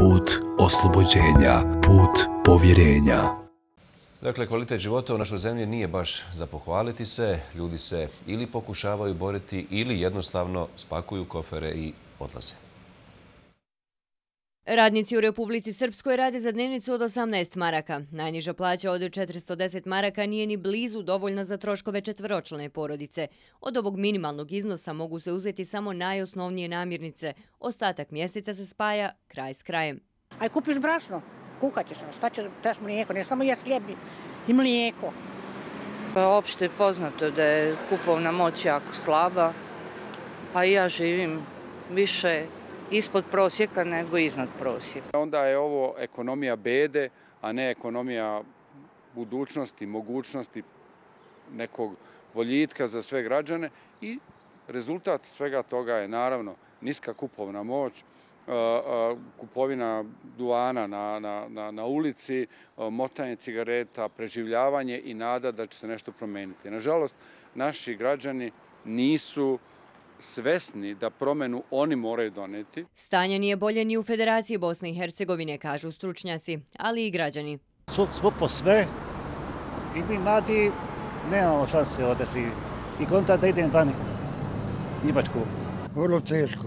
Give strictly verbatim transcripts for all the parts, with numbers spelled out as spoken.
put oslobođenja, put povjerenja. Dakle, kvalitet života u našoj zemlji nije baš za pohvaliti se. Ljudi se ili pokušavaju boriti ili jednostavno spakuju kofere i odlaze. Radnici u Republici Srpskoj rade za dnevnicu od osamnaest maraka. Najniža plaća od četiristo deset maraka nije ni blizu dovoljna za troškove četveročlane porodice. Od ovog minimalnog iznosa mogu se uzeti samo najosnovnije namirnice. Ostatak mjeseca se spaja kraj s krajem. Aj kupiš brašno, kuhat ćeš, šta ćeš, trebaš mlijeko, ne samo jes hljeb i mlijeko. Opšte je poznato da je kupovna moć jako slaba, a i ja živim više ispod prosjeka nego iznad prosjeka. Onda je ovo ekonomija bede, a ne ekonomija budućnosti, mogućnosti nekog boljitka za sve građane i rezultat svega toga je naravno niska kupovna moć, kupovina duvana na, na, na, na ulici, motanje cigareta, preživljavanje i nada da će se nešto promeniti. Nažalost, naši građani nisu svesni da promenu oni moraju doneti. Stanje nije bolje ni u Federaciji Bosne i Hercegovine, kažu stručnjaci, ali i građani. Svo po sve i mi mladi nemamo šanse ovdje živjeti. I konta da idem vani, Njemačku. Vrlo teško.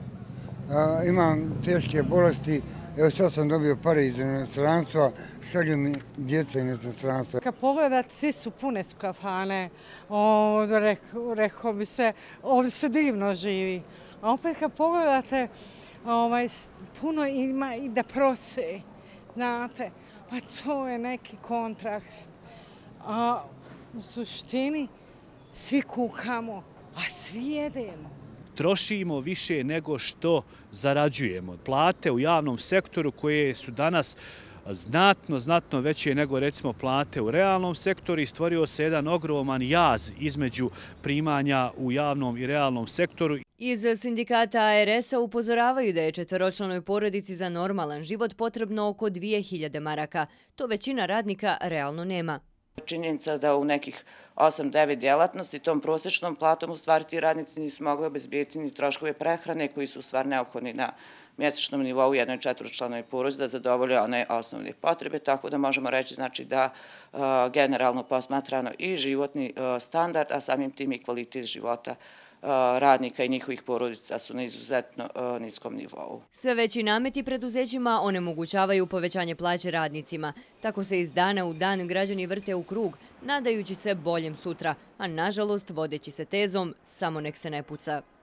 A, imam teške bolesti, evo sad sam dobio pare iz inostranstva, šalju mi djeca iz inostranstva. Kad pogledate, svi su pune su kafane, ovdje, rekao, rekao bi se, ovdje se divno živi. A opet kad pogledate, ovaj, puno ima i da prose, znate, pa to je neki kontrast. A u suštini svi kuhamo, a svi jedemo. Trošimo više nego što zarađujemo. Plate u javnom sektoru koje su danas znatno, znatno veće nego recimo plate u realnom sektoru i stvorio se jedan ogroman jaz između primanja u javnom i realnom sektoru. Iz sindikata A R S-a upozoravaju da je četveročlanoj porodici za normalan život potrebno oko dvije hiljade maraka. To većina radnika realno nema. Činjenica da u nekih osam devet djelatnosti tom prosječnom platom u stvari ti radnici nisu mogli obezbijeti ni troškove prehrane koji su u stvari neophodni na mjesečnom nivou jednoj četveročlanoj porodici da zadovolje one osnovne potrebe, tako da možemo reći znači da uh, generalno posmatrano i životni uh, standard, a samim tim i kvalitet života radnika i njihovih porodica su na izuzetno niskom nivou. Sve veći nameti preduzećima onemogućavaju povećanje plaće radnicima. Tako se iz dana u dan građani vrte u krug, nadajući se boljem sutra, a nažalost vodeći se tezom samo nek se ne puca.